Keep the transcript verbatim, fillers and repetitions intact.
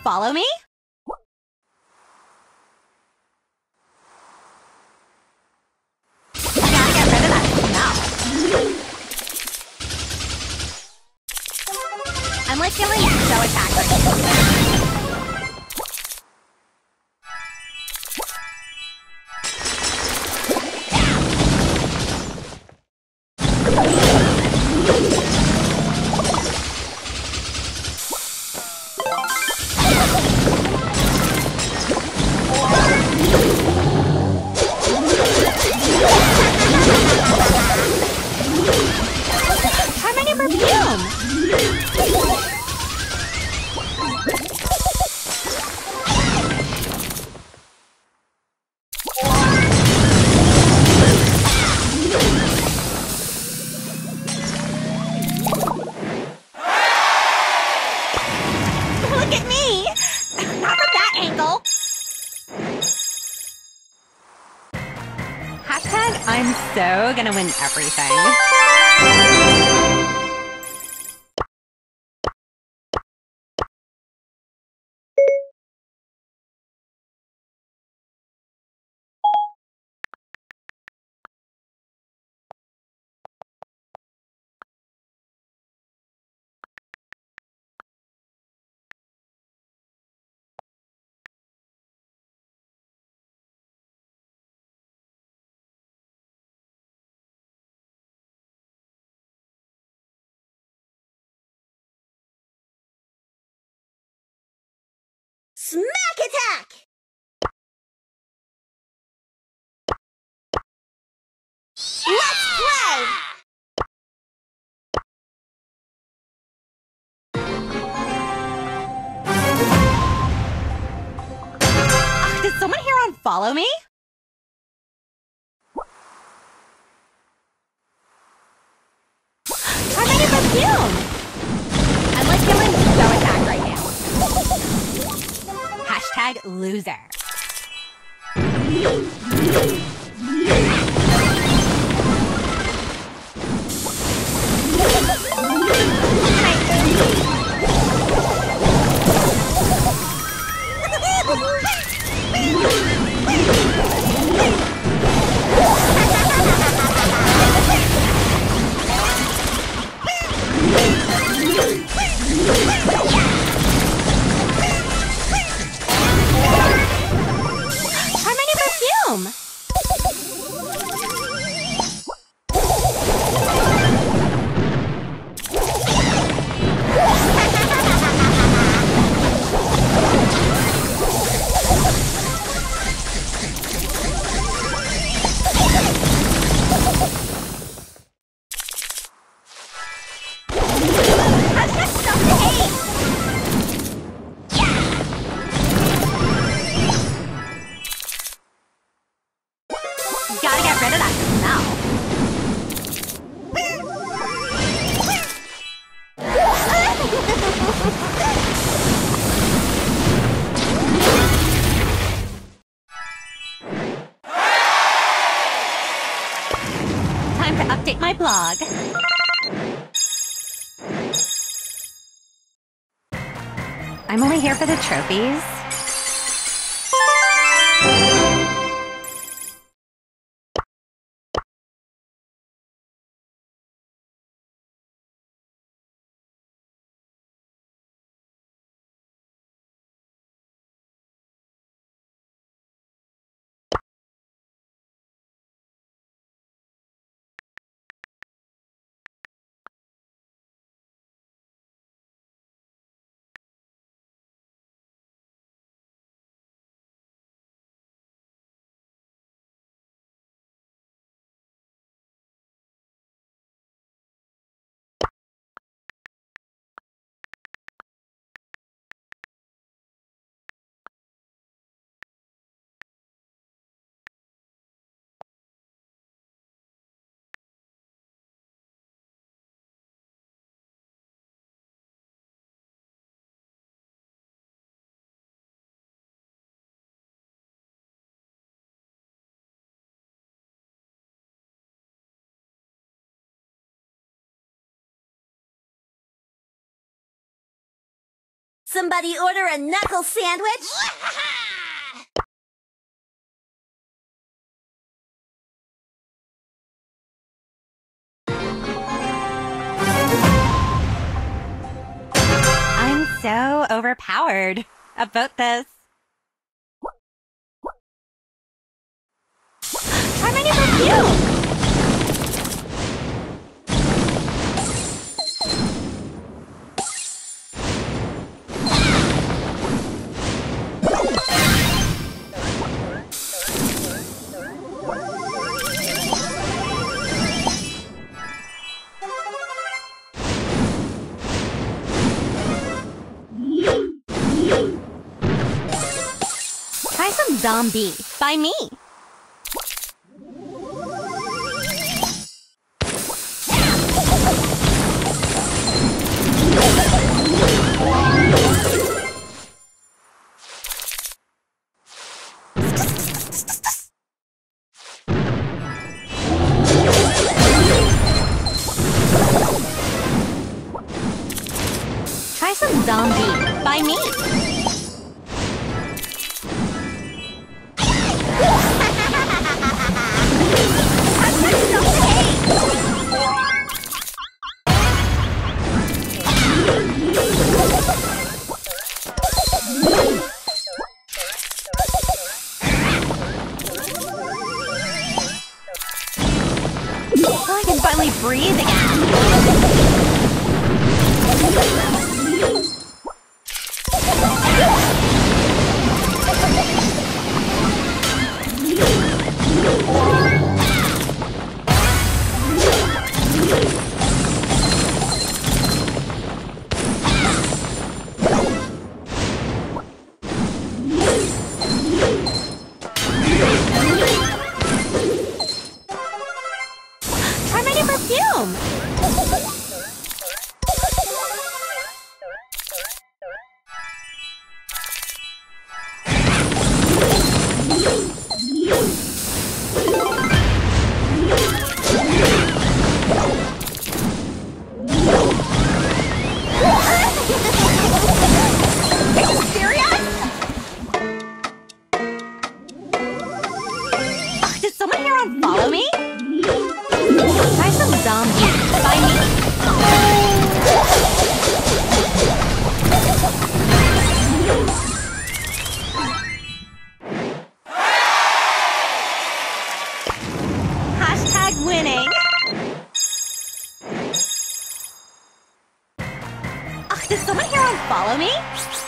follow me? I gotta get rid of that smell. I'm like feeling so attacked right now. Try my new perfume! Look at me! Not from that angle! Hashtag I'm so gonna win everything. Smack attack! Let's play! Did someone here unfollow me? Try my new perfume! I'm like feeling so attacked right now. Hashtag loser. Try my new perfume! Gotta get rid of that smell. Time to update my blog. I'm only here for the trophies. Somebody order a knuckle sandwich? I'm so overpowered about this. Try my new perfume! Try some zombie by me. Try some zombie by me. Oh, I can finally breathe again. Try my new perfume! Are you serious? Ugh, did someone here unfollow me? Try some zombie by me. Hashtag winning. Ugh, did someone here unfollow me?